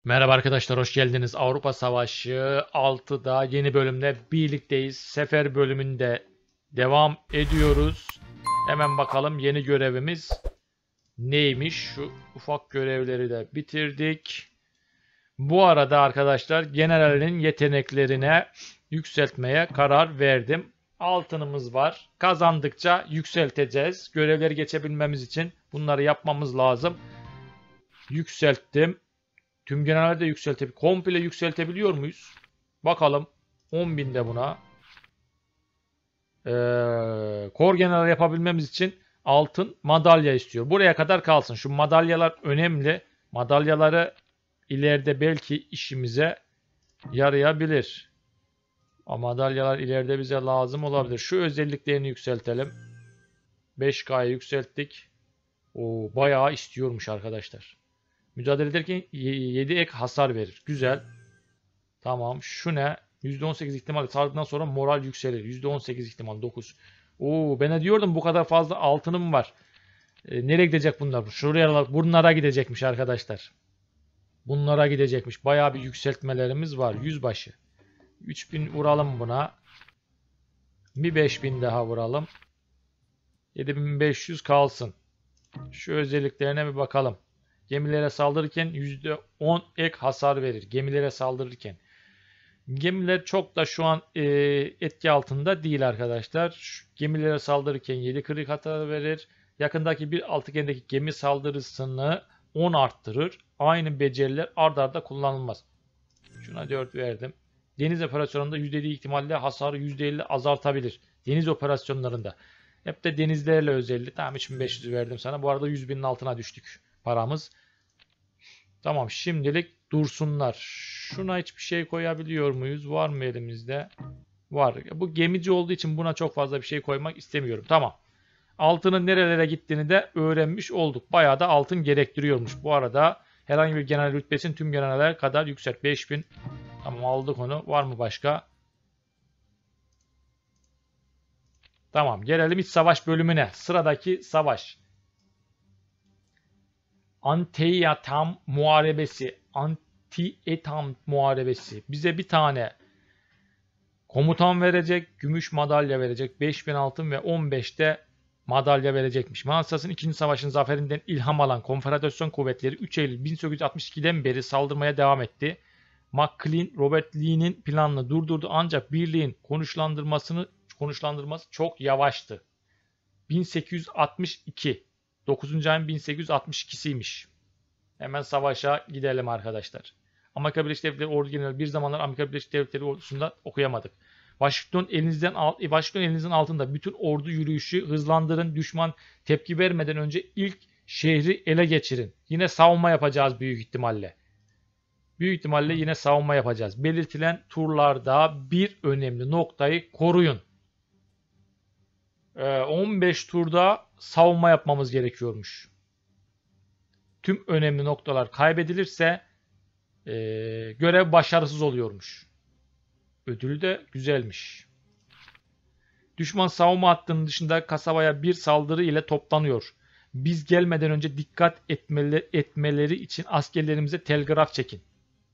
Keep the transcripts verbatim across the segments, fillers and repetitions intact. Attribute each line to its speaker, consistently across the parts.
Speaker 1: Merhaba arkadaşlar, hoş geldiniz. Avrupa Savaşı altıda yeni bölümle birlikteyiz. Sefer bölümünde devam ediyoruz. Hemen bakalım yeni görevimiz neymiş? Şu ufak görevleri de bitirdik. Bu arada arkadaşlar generalin yeteneklerine yükseltmeye karar verdim. Altınımız var. Kazandıkça yükselteceğiz. Görevleri geçebilmemiz için bunları yapmamız lazım. Yükselttim. Tüm generali de yükseltebiliyor. Komple yükseltebiliyor muyuz? Bakalım. on binde buna. Ee, Kor general yapabilmemiz için altın madalya istiyor. Buraya kadar kalsın. Şu madalyalar önemli. Madalyaları ileride belki işimize yarayabilir. O madalyalar ileride bize lazım olabilir. Şu özelliklerini yükseltelim. beş K'ya yükselttik. O bayağı istiyormuş arkadaşlar. Mücadele ederken yedi ek hasar verir. Güzel. Tamam. Şu ne? yüzde on sekiz ihtimalle saldırıdan sonra moral yükselir. yüzde on sekiz ihtimal dokuz. Oo, ben de diyordum bu kadar fazla altınım var. E, nereye gidecek bunlar? Şuraya, bunlara gidecekmiş arkadaşlar. Bunlara gidecekmiş. Bayağı bir yükseltmelerimiz var. Yüzbaşı. üç bin vuralım buna. Bir beş bin daha vuralım. yedi bin beş yüz kalsın. Şu özelliklerine bir bakalım. Gemilere saldırırken yüzde on ek hasar verir. Gemilere saldırırken. Gemiler çok da şu an e, etki altında değil arkadaşlar. Şu gemilere saldırırken yedi kırık hasar verir. Yakındaki bir altıgendeki gemi saldırısını on arttırır. Aynı beceriler ard arda kullanılmaz. Şuna dört verdim. Deniz operasyonunda yüzde elli ihtimalle hasarı yüzde elli azaltabilir. Deniz operasyonlarında. Hep de denizlerle özelli. Tamam, üç bin beş yüz verdim sana. Bu arada yüz binin altına düştük paramız. Tamam, şimdilik dursunlar. Şuna hiçbir şey koyabiliyor muyuz? Var mı elimizde? Var. Bu gemici olduğu için buna çok fazla bir şey koymak istemiyorum. Tamam. Altının nerelere gittiğini de öğrenmiş olduk. Bayağı da altın gerektiriyormuş. Bu arada herhangi bir general rütbesini tüm generallere kadar yükselt. beş bin. Tamam, aldık onu. Var mı başka? Tamam. Gelelim iç savaş bölümüne. Sıradaki savaş. Antietam Muharebesi. Antietam Muharebesi. Bize bir tane komutan verecek. Gümüş madalya verecek. beş bin altın ve on beşte madalya verecekmiş. Mansas'ın ikinci Savaşın zaferinden ilham alan Konfederasyon kuvvetleri üç Eylül bin sekiz yüz altmış ikiden beri saldırmaya devam etti. McClellan, Robert Lee'nin planını durdurdu ancak birliğin konuşlandırmasını konuşlandırması çok yavaştı. bin sekiz yüz altmış iki. dokuzuncu ayın bin sekiz yüz altmış ikisiymiş. Hemen savaşa gidelim arkadaşlar. Amerika Birleşik Devletleri Ordu Generali bir zamanlar Amerika Birleşik Devletleri ordusunda okuyamadık. Washington elinizden alt, Washington elinizin altında. Bütün ordu yürüyüşü hızlandırın. Düşman tepki vermeden önce ilk şehri ele geçirin. Yine savunma yapacağız büyük ihtimalle. Büyük ihtimalle yine savunma yapacağız. Belirtilen turlarda bir önemli noktayı koruyun. Ee, on beş turda savunma yapmamız gerekiyormuş. Tüm önemli noktalar kaybedilirse e, görev başarısız oluyormuş. Ödülü de güzelmiş. Düşman savunma hattının dışında kasabaya bir saldırı ile toplanıyor. Biz gelmeden önce dikkat etmeleri, etmeleri için askerlerimize telgraf çekin.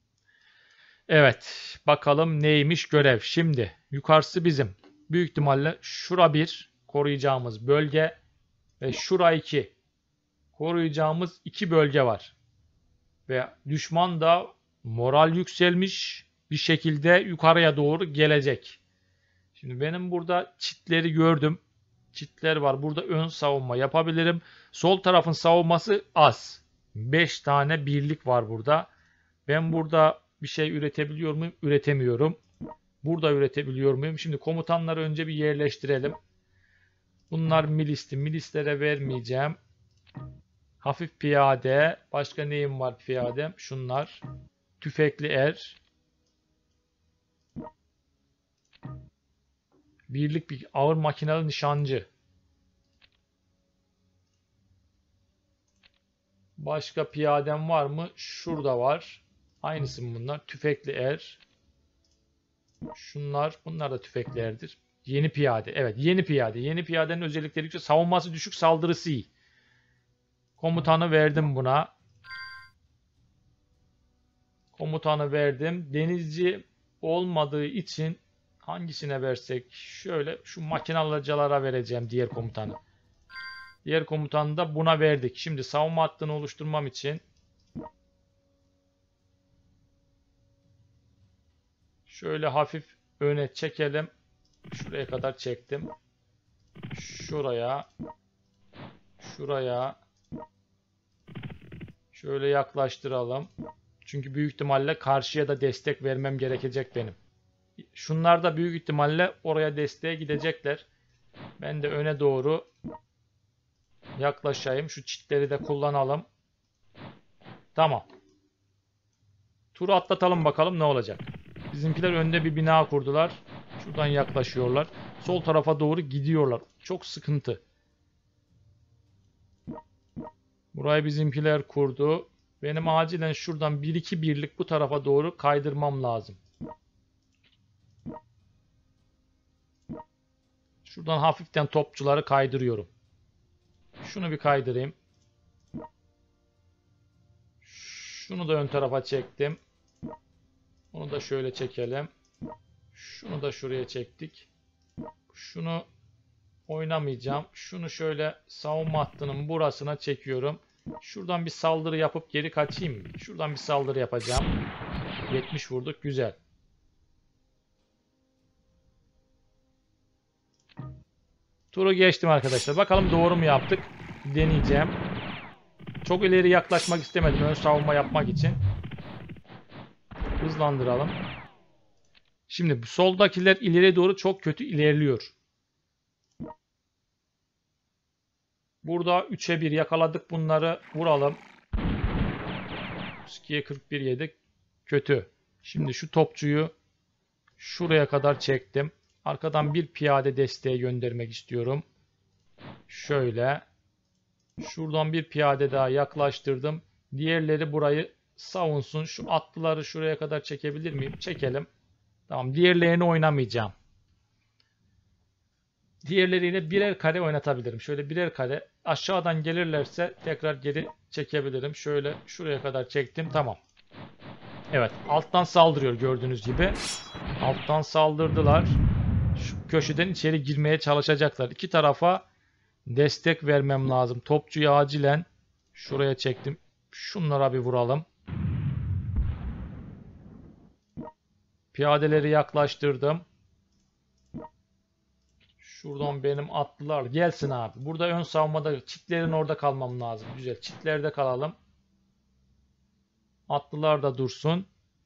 Speaker 1: Evet, bakalım neymiş görev. Şimdi yukarısı bizim. Büyük ihtimalle şura bir koruyacağımız bölge ve şura iki koruyacağımız iki bölge var. Ve düşman da moral yükselmiş bir şekilde yukarıya doğru gelecek. Şimdi benim burada çitleri gördüm. Çitler var. Burada ön savunma yapabilirim. Sol tarafın savunması az. beş tane birlik var burada. Ben burada bir şey üretebiliyor muyum? Üretemiyorum. Burada üretebiliyor muyum? Şimdi komutanları önce bir yerleştirelim. Bunlar milisti. Milislere vermeyeceğim. Hafif piyade. Başka neyim var piyadem? Şunlar. Tüfekli er. Birlik bir ağır makinalı nişancı. Başka piyadem var mı? Şurada var. Aynısı mı bunlar? Tüfekli er. Şunlar. Bunlar da tüfekli erdir. Yeni piyade. Evet, yeni piyade. Yeni piyadenin özellikleri yüksek. Savunması düşük, saldırısı iyi. Komutanı verdim buna. Komutanı verdim. Denizci olmadığı için hangisine versek? Şöyle şu makinalıcalara vereceğim diğer komutanı. Diğer komutanı da buna verdik. Şimdi savunma hattını oluşturmam için şöyle hafif öne çekelim. Şuraya kadar çektim. Şuraya. Şuraya. Şöyle yaklaştıralım. Çünkü büyük ihtimalle karşıya da destek vermem gerekecek benim. Şunlar da büyük ihtimalle oraya desteğe gidecekler. Ben de öne doğru yaklaşayım. Şu çitleri de kullanalım. Tamam. Turu atlatalım bakalım ne olacak. Bizimkiler önde bir bina kurdular. Şuradan yaklaşıyorlar. Sol tarafa doğru gidiyorlar. Çok sıkıntı. Burayı bizimkiler kurdu. Benim acilen şuradan bir iki birlik bu tarafa doğru kaydırmam lazım. Şuradan hafiften topçuları kaydırıyorum. Şunu bir kaydırayım. Şunu da ön tarafa çektim. Bunu da şöyle çekelim. Şunu da şuraya çektik. Şunu oynamayacağım. Şunu şöyle savunma hattının burasına çekiyorum. Şuradan bir saldırı yapıp geri kaçayım mı? Şuradan bir saldırı yapacağım. yetmiş vurduk. Güzel. Turu geçtim arkadaşlar. Bakalım doğru mu yaptık? Deneyeceğim. Çok ileri yaklaşmak istemedim. Ön savunma yapmak için. Hızlandıralım. Şimdi bu soldakiler ileri doğru çok kötü ilerliyor. Burada üçe bir yakaladık bunları. Vuralım. ikiye kırk bir yedik. Kötü. Şimdi şu topçuyu şuraya kadar çektim. Arkadan bir piyade desteğe göndermek istiyorum. Şöyle. Şuradan bir piyade daha yaklaştırdım. Diğerleri burayı savunsun. Şu atlıları şuraya kadar çekebilir miyim? Çekelim. Tamam. Diğerlerini oynamayacağım. Diğerleriyle birer kare oynatabilirim. Şöyle birer kare. Aşağıdan gelirlerse tekrar geri çekebilirim. Şöyle şuraya kadar çektim. Tamam. Evet. Alttan saldırıyor gördüğünüz gibi. Alttan saldırdılar. Şu köşeden içeri girmeye çalışacaklar. İki tarafa destek vermem lazım. Topçuyu acilen şuraya çektim. Şunlara bir vuralım. Piyadeleri yaklaştırdım. Şuradan benim atlılar gelsin abi. Burada ön savunmada çitlerin orada kalmam lazım. Güzel. Çitlerde kalalım. Atlılar da dursun.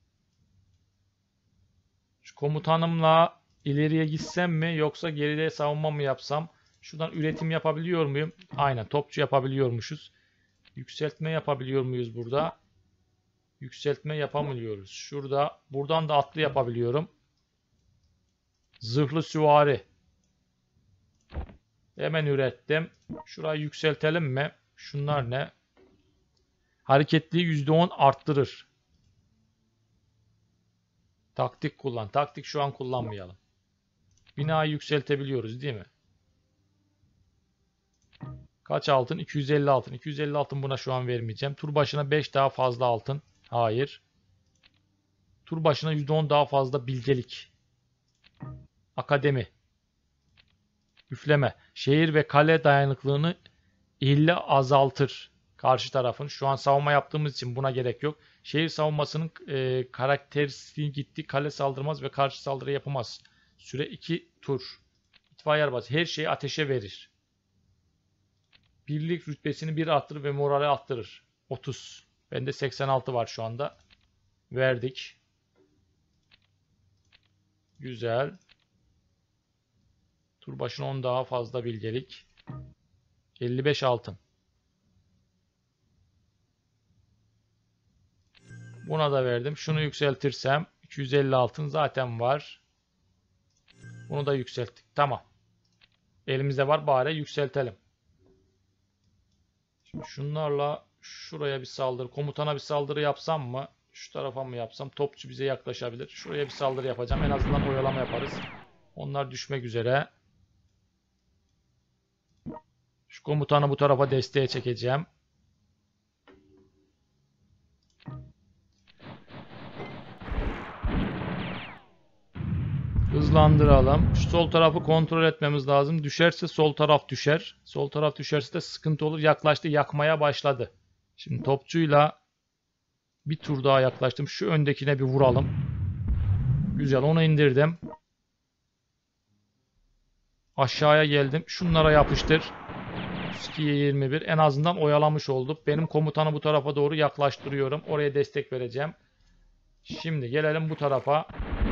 Speaker 1: Şu komutanımla ileriye gitsem mi yoksa geride savunma mı yapsam? Şuradan üretim yapabiliyor muyum? Aynen. Topçu yapabiliyormuşuz. Yükseltme yapabiliyor muyuz burada? Yükseltme yapamıyoruz. Şurada. Buradan da atlı yapabiliyorum. Zırhlı süvari. Hemen ürettim. Şurayı yükseltelim mi? Şunlar ne? Hareketliği yüzde on arttırır. Taktik kullan. Taktik şu an kullanmayalım. Binayı yükseltebiliyoruz değil mi? Kaç altın? iki yüz elli altın. iki yüz elli altın buna şu an vermeyeceğim. Tur başına beş daha fazla altın. Hayır. Tur başına yüzde on daha fazla bilgelik. Akademi. Üfleme. Şehir ve kale dayanıklılığını ille azaltır. Karşı tarafın. Şu an savunma yaptığımız için buna gerek yok. Şehir savunmasının e, karakteristiği gitti. Kale saldırmaz ve karşı saldırı yapamaz. Süre iki tur. İtfaiye arabası. Her şeyi ateşe verir. Birlik rütbesini bir arttırır ve morali arttırır. otuz. Bende seksen altı var şu anda. Verdik. Güzel. Tur başına on daha fazla bilgelik. elli beş altın. Buna da verdim. Şunu yükseltirsem iki yüz elli altın zaten var. Bunu da yükselttik. Tamam. Elimizde var, bari yükseltelim. Şimdi şunlarla şuraya bir saldırı, komutana bir saldırı yapsam mı? Şu tarafa mı yapsam? Topçu bize yaklaşabilir. Şuraya bir saldırı yapacağım. En azından oyalama yaparız. Onlar düşmek üzere. Şu komutanı bu tarafa desteğe çekeceğim. Hızlandıralım. Şu sol tarafı kontrol etmemiz lazım. Düşerse sol taraf düşer. Sol taraf düşerse de sıkıntı olur. Yaklaştı, yakmaya başladı. Şimdi topçuyla bir tur daha yaklaştım. Şu öndekine bir vuralım. Güzel, onu indirdim. Aşağıya geldim. Şunlara yapıştır. otuz ikiye yirmi bir. En azından oyalamış olduk. Benim komutanı bu tarafa doğru yaklaştırıyorum. Oraya destek vereceğim. Şimdi gelelim bu tarafa.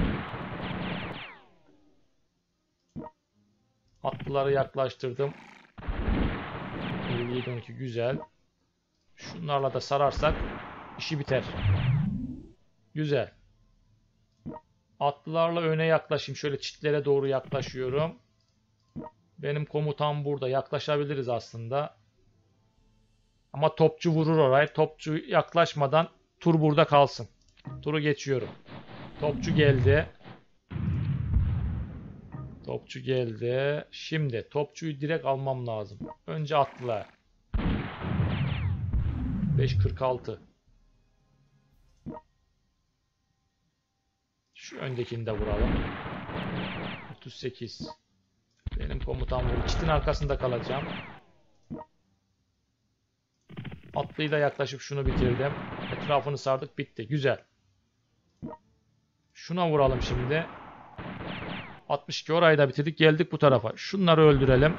Speaker 1: Atlıları yaklaştırdım. elli yedi on iki güzel. Şunlarla da sararsak işi biter. Güzel. Atlılarla öne yaklaşayım. Şöyle çitlere doğru yaklaşıyorum. Benim komutan burada. Yaklaşabiliriz aslında. Ama topçu vurur oraya. Topçu yaklaşmadan tur burada kalsın. Turu geçiyorum. Topçu geldi. Topçu geldi. Şimdi topçuyu direkt almam lazım. Önce atlılar. beş kırk altı. Şu öndekini de vuralım. otuz sekiz. Benim komutan bu. Çitin arkasında kalacağım. Atlıyla yaklaşıp şunu bitirdim. Etrafını sardık, bitti. Güzel. Şuna vuralım şimdi. altmış iki, orayı da bitirdik. Geldik bu tarafa. Şunları öldürelim.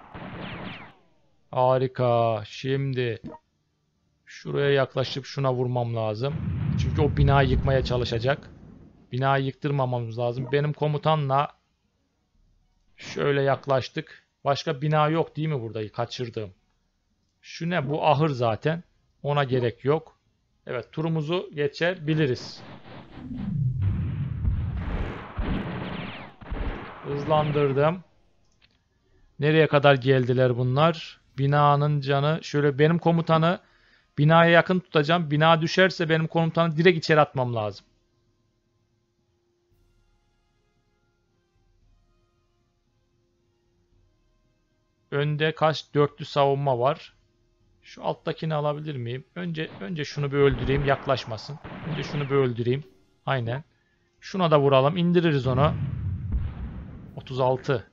Speaker 1: Harika. Şimdi şuraya yaklaşıp şuna vurmam lazım. Çünkü o binayı yıkmaya çalışacak. Binayı yıktırmamamız lazım. Benim komutanla şöyle yaklaştık. Başka bina yok değil mi burada? Kaçırdığım. Şu ne? Bu ahır zaten. Ona gerek yok. Evet, turumuzu geçebiliriz. Hızlandırdım. Nereye kadar geldiler bunlar? Binanın canı. Şöyle benim komutanı binaya yakın tutacağım. Bina düşerse benim komutanı direkt içeri atmam lazım. Önde kaç? Dörtlü savunma var. Şu alttakini alabilir miyim? Önce önce şunu bir öldüreyim, yaklaşmasın. Önce şunu bir öldüreyim. Aynen. Şuna da vuralım, indiririz onu. otuz altı.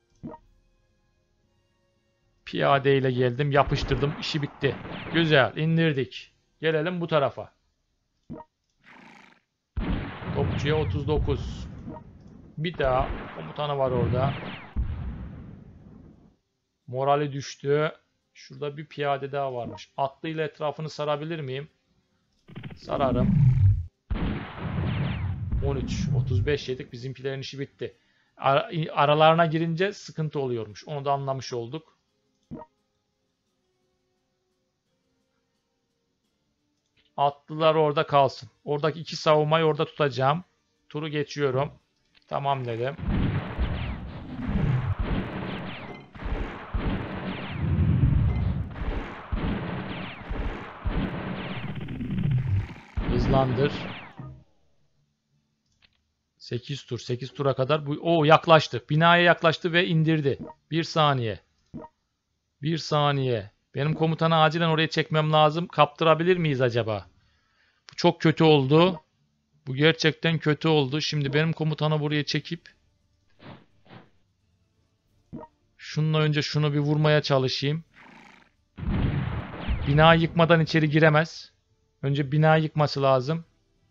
Speaker 1: Piyade ile geldim, yapıştırdım, işi bitti. Güzel, indirdik. Gelelim bu tarafa. Topçuya otuz dokuz. Bir daha komutanı var orada. Morali düştü. Şurada bir piyade daha varmış. Atlıyla etrafını sarabilir miyim? Sararım. on üç. otuz beş yedik. Bizimkilerin işi bitti. Ar aralarına girince sıkıntı oluyormuş. Onu da anlamış olduk. Atlılar orada kalsın. Oradaki iki savunmayı orada tutacağım. Turu geçiyorum. Tamam dedim. Hızlandır. sekiz tur. sekiz tura kadar. Bu, o yaklaştı. Binaya yaklaştı ve indirdi. bir saniye. bir saniye. Benim komutanı acilen oraya çekmem lazım. Kaptırabilir miyiz acaba? Bu çok kötü oldu. Bu gerçekten kötü oldu. Şimdi benim komutanı buraya çekip şununla önce şunu bir vurmaya çalışayım. Bina yıkmadan içeri giremez. Önce bina yıkması lazım.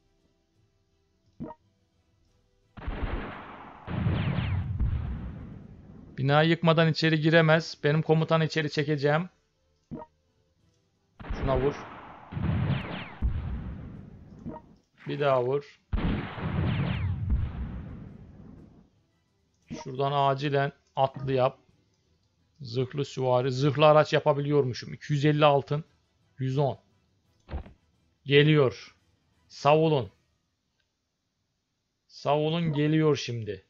Speaker 1: Bina yıkmadan içeri giremez. Benim komutanı içeri çekeceğim. Şuna vur. Bir daha vur. Şuradan acilen atlı yap. Zırhlı süvari. Zırhlı araç yapabiliyormuşum. iki yüz elli altın. yüz on. Geliyor. Savulun. Savulun geliyor şimdi.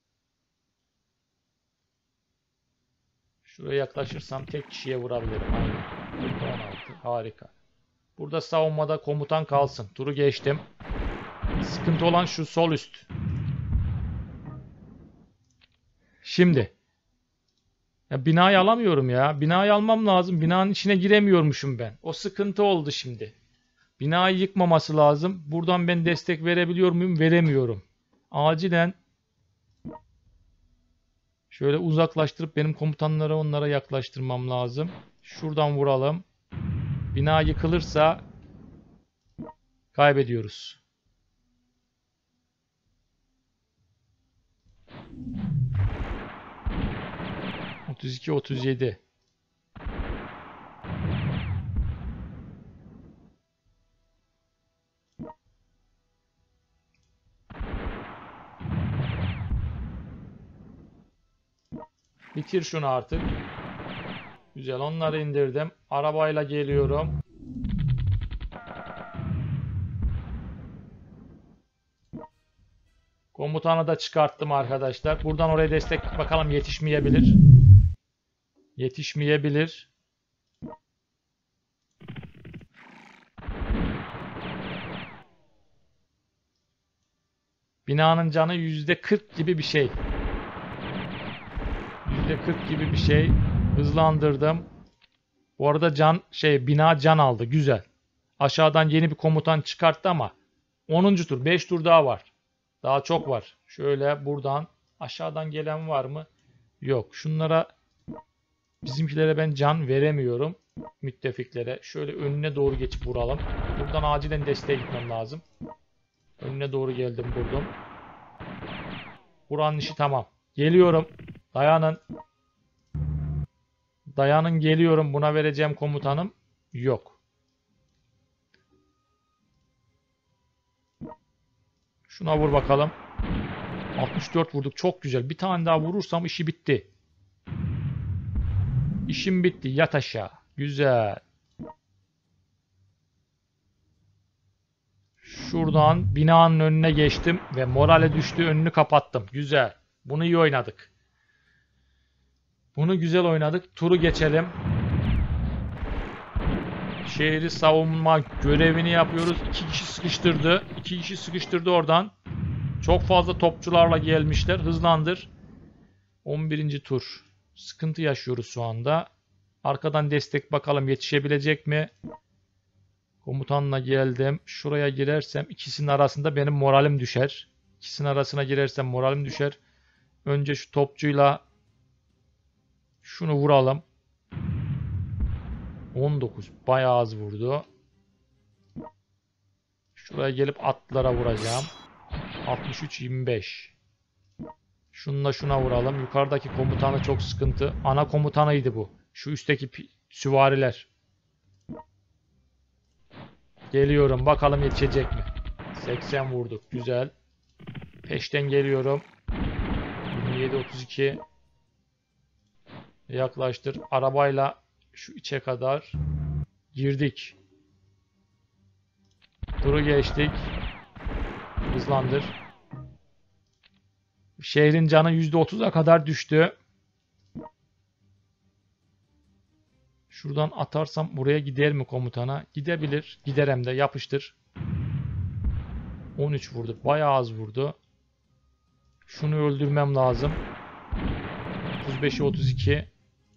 Speaker 1: Şuraya yaklaşırsam tek kişiye vurabilirim. Aynen. on altı. Harika. Burada savunmada komutan kalsın. Turu geçtim. Sıkıntı olan şu sol üst. Şimdi. Ya binayı alamıyorum ya. Binayı almam lazım. Binanın içine giremiyormuşum ben. O sıkıntı oldu şimdi. Binayı yıkmaması lazım. Buradan ben destek verebiliyor muyum? Veremiyorum. Acilen Şöyle uzaklaştırıp benim komutanları onlara yaklaştırmam lazım. Şuradan vuralım. Bina yıkılırsa kaybediyoruz. otuz iki otuz yedi. Bitir şunu artık. Güzel, onları indirdim. Arabayla geliyorum. Komutanı da çıkarttım arkadaşlar. Buradan oraya destek bakalım yetişmeyebilir. Yetişmeyebilir. Binanın canı yüzde kırk gibi bir şey. yüzde kırk gibi bir şey. Hızlandırdım. Bu arada can şey bina can aldı. Güzel. Aşağıdan yeni bir komutan çıkarttı ama onuncu tur. beş tur daha var. Daha çok var. Şöyle buradan aşağıdan gelen var mı? Yok. Şunlara bizimkilere ben can veremiyorum. Müttefiklere. Şöyle önüne doğru geçip vuralım. Buradan acilen desteğe gitmem lazım. Önüne doğru geldim, vurdum. Buranın işi tamam. Geliyorum. Dayanın. Dayanın, geliyorum. Buna vereceğim komutanım yok. Şuna vur bakalım. altmış dört vurduk. Çok güzel. Bir tane daha vurursam işi bitti. İşim bitti. Yat aşağı. Güzel. Şuradan binanın önüne geçtim ve morale düştü. Önünü kapattım. Güzel. Bunu iyi oynadık. Bunu güzel oynadık. Turu geçelim. Şehri savunma görevini yapıyoruz. İki kişi sıkıştırdı. İki kişi sıkıştırdı oradan. Çok fazla topçularla gelmişler. Hızlandır. on birinci tur. Sıkıntı yaşıyoruz şu anda. Arkadan destek bakalım yetişebilecek mi? Komutanla geldim. Şuraya girersem ikisinin arasında benim moralim düşer. İkisinin arasına girersem moralim düşer. Önce şu topçuyla şunu vuralım. on dokuz. Bayağı az vurdu. Şuraya gelip atlara vuracağım. altmış üç yirmi beş. Şununla şuna vuralım. Yukarıdaki komutanı çok sıkıntı. Ana komutanıydı bu. Şu üstteki süvariler. Geliyorum. Bakalım yetişecek mi? seksen vurduk. Güzel. Peşten geliyorum. yirmi yedi otuz iki. Yaklaştır. Arabayla şu içe kadar girdik. Turu geçtik. Hızlandır. Şehrin canı yüzde otuza kadar düştü. Şuradan atarsam buraya gider mi komutana? Gidebilir. Gider hem de. Yapıştır. on üç vurdu. Bayağı az vurdu. Şunu öldürmem lazım. otuz beşe otuz iki.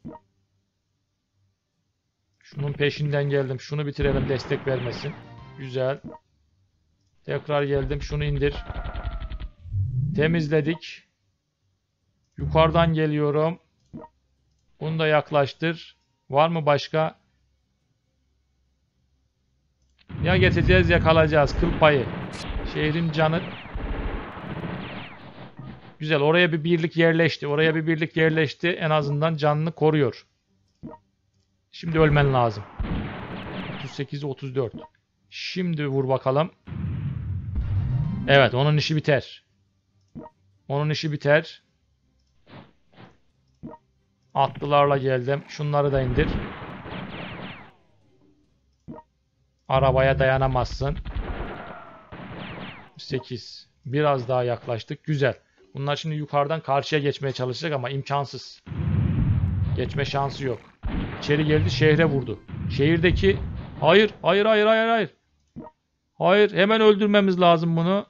Speaker 1: Şunun peşinden geldim. Şunu bitirelim. Destek vermesin. Güzel. Tekrar geldim. Şunu indir. Temizledik. Yukarıdan geliyorum. Bunu da yaklaştır. Var mı başka? Ya geçeceğiz ya kalacağız. Kıl payı. Şehrin canı. Güzel. Oraya bir birlik yerleşti. Oraya bir birlik yerleşti. En azından canını koruyor. Şimdi ölmen lazım. otuz sekiz otuz dört. Şimdi vur bakalım. Evet, onun işi biter. Onun işi biter. Atlılarla geldim. Şunları da indir. Arabaya dayanamazsın. sekiz. Biraz daha yaklaştık. Güzel. Bunlar şimdi yukarıdan karşıya geçmeye çalışacak ama imkansız. Geçme şansı yok. İçeri geldi, şehre vurdu. Şehirdeki... Hayır, hayır, hayır, hayır, hayır. Hayır, hemen öldürmemiz lazım bunu.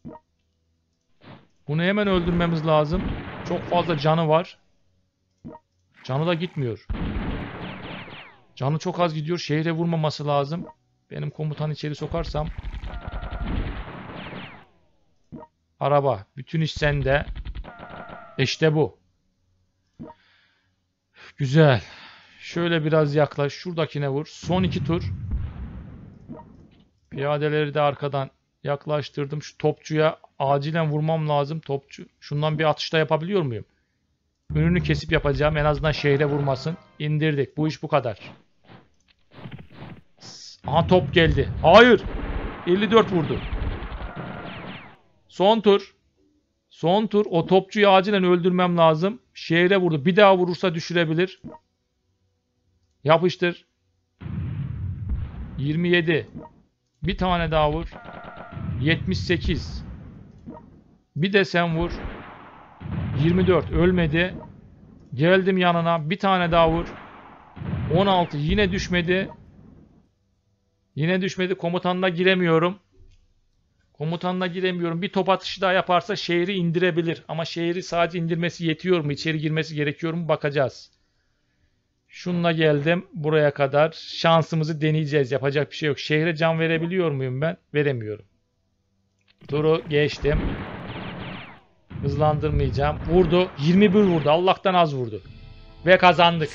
Speaker 1: Bunu hemen öldürmemiz lazım. Çok fazla canı var. Canı da gitmiyor. Canı çok az gidiyor. Şehre vurmaması lazım. Benim komutanı içeri sokarsam. Araba. Bütün iş sende. İşte bu. Güzel. Şöyle biraz yaklaş. Şuradakine vur. Son iki tur. Piyadeleri de arkadan yaklaştırdım. Şu topçuya acilen vurmam lazım. Topçu. Şundan bir atışta yapabiliyor muyum? Önünü kesip yapacağım. En azından şehre vurmasın. İndirdik. Bu iş bu kadar. Aha top geldi. Hayır. elli dört vurdu. Son tur. Son tur. O topçuyu acilen öldürmem lazım. Şehre vurdu. Bir daha vurursa düşürebilir. Yapıştır. yirmi yedi. Bir tane daha vur. yetmiş sekiz. Bir de sen vur. yirmi dört. Ölmedi. Geldim yanına. Bir tane daha vur. on altı. Yine düşmedi. Yine düşmedi. Komutanına giremiyorum. Komutanına giremiyorum. Bir top atışı daha yaparsa şehri indirebilir. Ama şehri sadece indirmesi yetiyor mu? İçeri girmesi gerekiyor mu? Bakacağız. Şununla geldim. Buraya kadar. Şansımızı deneyeceğiz. Yapacak bir şey yok. Şehre can verebiliyor muyum ben? Veremiyorum. Turu geçtim. Hızlandırmayacağım. Vurdu. yirmi bir vurdu. Allah'tan az vurdu. Ve kazandık.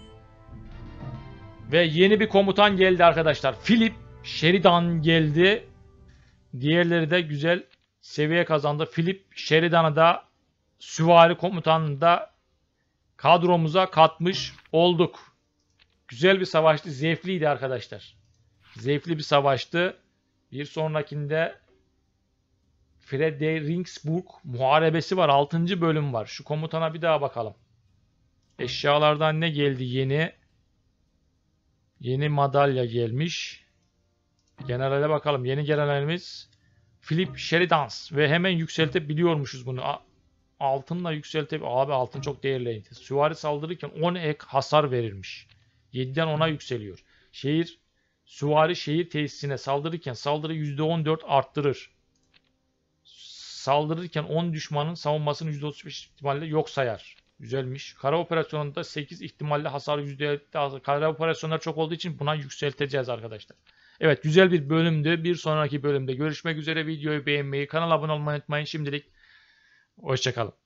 Speaker 1: Ve yeni bir komutan geldi arkadaşlar. Philip Sheridan geldi. Diğerleri de güzel seviye kazandı. Philip Sheridan'ı da süvari komutanını da kadromuza katmış olduk. Güzel bir savaştı. Zevkliydi arkadaşlar. Zevkli bir savaştı. Bir sonrakinde Fredericksburg Muharebesi var. altıncı bölüm var. Şu komutana bir daha bakalım. Eşyalardan ne geldi yeni? Yeni madalya gelmiş. Generale bakalım. Yeni generalimiz Philip Sheridan ve hemen yükseltebiliyormuşuz bunu. Altınla yükseltip abi altın çok değerliydi. Süvari saldırırken on ek hasar verirmiş. yediden ona yükseliyor. Şehir süvari şehir tesisine saldırırken saldırı yüzde on dört arttırır. Saldırırken on düşmanın savunmasını yüzde otuz beş ihtimalle yok sayar. Güzelmiş. Kara operasyonunda sekiz ihtimalle hasar yüzde elli. Kara operasyonlar çok olduğu için buna yükselteceğiz arkadaşlar. Evet, güzel bir bölümdü. Bir sonraki bölümde görüşmek üzere. Videoyu beğenmeyi, kanala abone olmayı unutmayın. Şimdilik hoşça kalın.